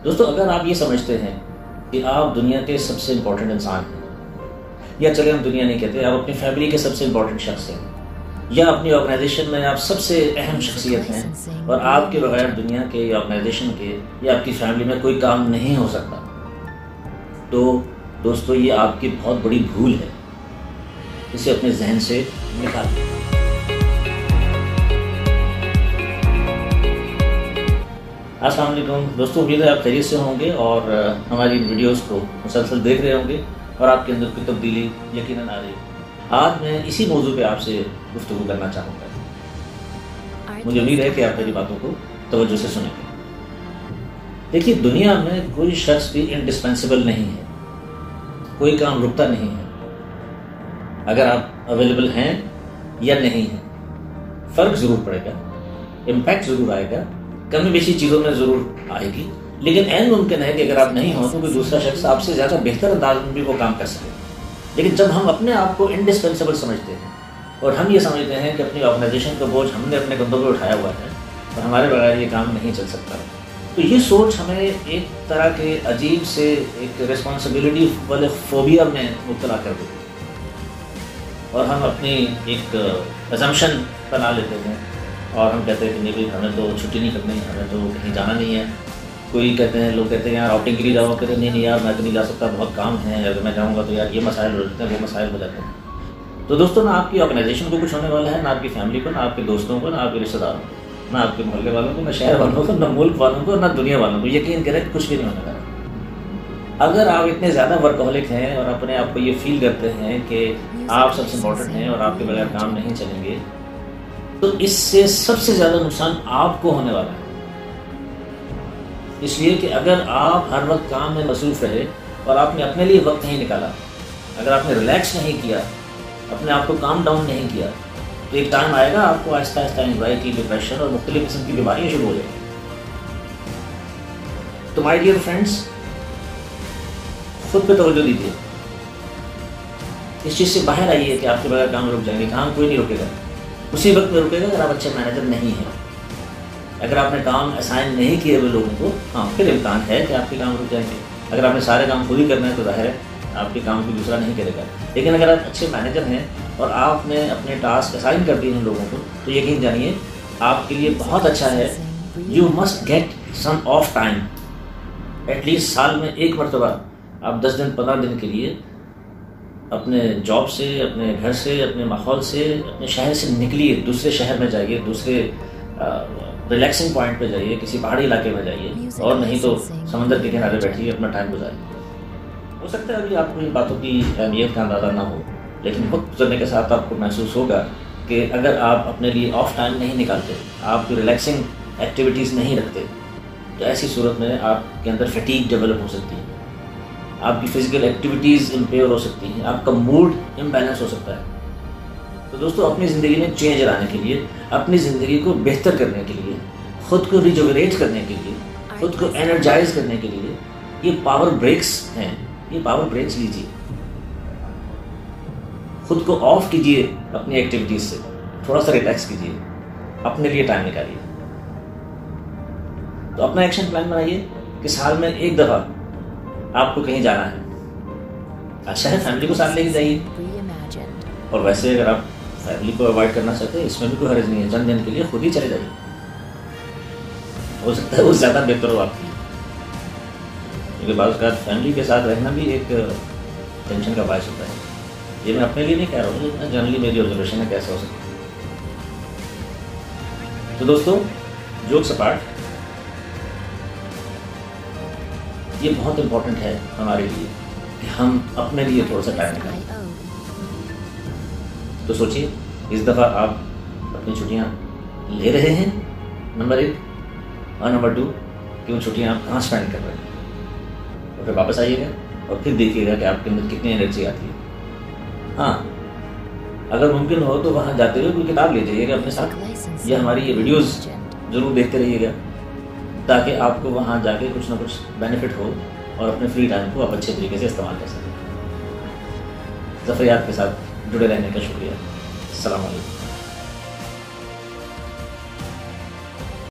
दोस्तों, अगर आप ये समझते हैं कि आप दुनिया के सबसे इम्पोर्टेंट इंसान हैं, या चले हम दुनिया नहीं कहते, आप अपनी फैमिली के सबसे इम्पोर्टेंट शख्स हैं, या अपनी ऑर्गेनाइजेशन में आप सबसे अहम शख्सियत हैं और आपके बगैर दुनिया के या ऑर्गेनाइजेशन के या आपकी फैमिली में कोई काम नहीं हो सकता, तो दोस्तों ये आपकी बहुत बड़ी भूल है। इसे अपने जहन से निकालिए। अस्सलाम वालेकुम दोस्तों, उम्मीद है आप खैरियत से होंगे और हमारी वीडियोस को मुसलसल देख रहे होंगे और आपके अंदर कोई तब्दीली यकीनन आ रही है। आज मैं इसी मौजू पे आपसे गुफ्तगू करना चाहूँगा। मुझे उम्मीद है कि आप मेरी बातों को तवज्जो से सुनेंगे। देखिए, दुनिया में कोई शख्स भी इंडिस्पेंसिबल नहीं है, कोई काम रुकता नहीं है। अगर आप अवेलेबल हैं या नहीं हैं, फ़र्क ज़रूर पड़ेगा, इम्पैक्ट ज़रूर आएगा, कमी बेशी चीज़ों में ज़रूर आएगी, लेकिन ऐन मुमकिन है कि अगर आप नहीं हो तो कोई दूसरा शख्स आपसे ज़्यादा बेहतर अंदाज में भी वो काम कर सके। लेकिन जब हम अपने आप को इंडिस्पेंसिबल समझते हैं और हम ये समझते हैं कि अपनी ऑर्गेनाइजेशन का बोझ हमने अपने कंधों पर उठाया हुआ है और हमारे बगैर ये काम नहीं चल सकता, तो ये सोच हमें एक तरह के अजीब से एक रिस्पॉन्सिबिलिटी वाले फोबिया में मुब्तला कर देती है और हम अपनी एक अजम्पशन बना लेते हैं और हम कहते हैं कि नहीं भाई, हमें तो छुट्टी नहीं करनी, हमें तो कहीं जाना नहीं है। कोई कहते हैं, लोग कहते हैं यार आउटिंग के लिए जाओ, कहते हैं नहीं यार मैं तो नहीं जा सकता, बहुत काम है, अगर मैं जाऊँगा तो यार ये मसाइल हो जाते हैं, वो मसाइल हो जाते हैं। तो दोस्तों, ना आपकी ऑर्गेनाइजेशन को कुछ होने वाला है, ना आपकी फैमिली को, ना आपके दोस्तों को, ना आपके रिश्तेदारों को, ना आपके मोहल्ले वालों को, ना शहर वालों को, ना मुल्क वालों को, ना दुनिया वालों को। यकीन करें, कुछ भी नहीं होने वाला। अगर आप इतने ज़्यादा वर्कहोलिक हैं और अपने आप को ये फील करते हैं कि आप सबसे इम्पोर्टेंट हैं और आपके बगैर काम नहीं चलेंगे, तो इससे सबसे ज़्यादा नुकसान आपको होने वाला है। इसलिए कि अगर आप हर वक्त काम में मसरूफ़ रहे और आपने अपने लिए वक्त नहीं निकाला, अगर आपने रिलैक्स नहीं किया, अपने आप को काम डाउन नहीं किया, तो एक टाइम आएगा आपको आहिस्ता आहिस्ता एंग्जाइटी, डिप्रेशन और मुख्तलिफ किस्म की बीमारियाँ शुरू हो जाएंगी। तो माय डियर फ्रेंड्स, खुद पे तवज्जो दीजिए। इस चीज़ से बाहर आइए कि आपके बगैर काम रुक जाएंगे। काम कोई नहीं रुकेगा, उसी वक्त में रुकेगा अगर आप अच्छे मैनेजर नहीं हैं। अगर आपने काम असाइन नहीं किए हुए लोगों को, हाँ, फिर इम्कान है कि आपके काम रुक जाएंगे। अगर आपने सारे काम खुद ही करना है तो जाहिर है आपके काम को दूसरा नहीं करेगा। लेकिन अगर आप अच्छे मैनेजर हैं और आपने अपने टास्क असाइन कर दिए हैं लोगों को, तो यकीन जानिए आपके लिए बहुत अच्छा है। You must get some of time, at least साल में एक मरतबा आप 10 दिन 15 दिन के लिए अपने जॉब से, अपने घर से, अपने माहौल से, अपने शहर से निकलिए, दूसरे शहर में जाइए, दूसरे रिलैक्सिंग पॉइंट पे जाइए, किसी पहाड़ी इलाके में जाइए, और नहीं तो समंदर के किनारे बैठिए, अपना टाइम गुजारिए। हो सकता है अभी आपको इन बातों की अहमियत का अंदाज़ा ना हो, लेकिन वक्त गुजरने के साथ आपको महसूस होगा कि अगर आप अपने लिए ऑफ टाइम नहीं निकालते, आप कोई रिलैक्सिंग एक्टिविटीज़ नहीं रखते, तो ऐसी सूरत में आपके अंदर फटीग डेवलप हो सकती है, आपकी फ़िज़िकल एक्टिविटीज़ इम्पेयर हो सकती हैं, आपका मूड इम्बैलेंस हो सकता है। तो दोस्तों, अपनी ज़िंदगी में चेंज लाने के लिए, अपनी ज़िंदगी को बेहतर करने के लिए, ख़ुद को रिजुविनेट करने के लिए, ख़ुद को एनर्जाइज करने के लिए ये पावर ब्रेक्स हैं। ये पावर ब्रेक्स लीजिए, खुद को ऑफ कीजिए अपनी एक्टिविटीज़ से, थोड़ा सा रिलैक्स कीजिए, अपने लिए टाइम निकालिए। तो अपना एक्शन प्लान बनाइए कि साल में एक दफ़ा आपको कहीं जाना है। अच्छा है, फैमिली को साथ लेके जाइए, और वैसे अगर आप फैमिली को अवॉइड करना चाहते हैं, इसमें भी कोई हर्ज नहीं है, चंद दिन के लिए खुद ही चले जाइए। हो सकता है वो ज़्यादा बेहतर हो आपके लिए, क्योंकि बाद उसके बाद फैमिली के साथ रहना भी एक टेंशन का बायस होता है। ये मैं अपने लिए नहीं कह रहा हूँ, लेकिन जनरली मेरी ऑब्जर्वेशन है कैसे हो सकता है। तो दोस्तों, जोक्स अपार्ट, ये बहुत इम्पोर्टेंट है हमारे लिए कि हम अपने लिए थोड़ा सा टाइम निकालें। तो सोचिए, इस दफ़ा आप अपनी छुट्टियाँ ले रहे हैं, नंबर 1, और नंबर 2 कि उन छुट्टियाँ आप कहाँ स्पेंड कर रहे हैं। और फिर वापस आइएगा और फिर देखिएगा कि आपके अंदर कितनी एनर्जी आती है। हाँ, अगर मुमकिन हो तो वहाँ जाते हुए कोई किताब ले जाइएगा अपने साथ, या हमारी ये वीडियोज़ ज़रूर देखते रहिएगा, ताकि आपको वहाँ जाके कुछ ना कुछ बेनिफिट हो और अपने फ्री टाइम को आप अच्छे तरीके से इस्तेमाल कर सकें। ज़फ़रियात के साथ जुड़े रहने का शुक्रिया। अस्सलाम वालेकुम।